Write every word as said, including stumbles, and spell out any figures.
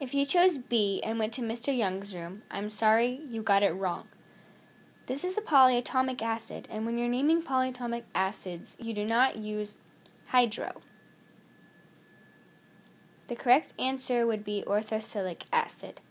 If you chose B and went to Mister Young's room, I'm sorry, you got it wrong. This is a polyatomic acid, and when you're naming polyatomic acids, you do not use hydro. The correct answer would be orthosilicic acid.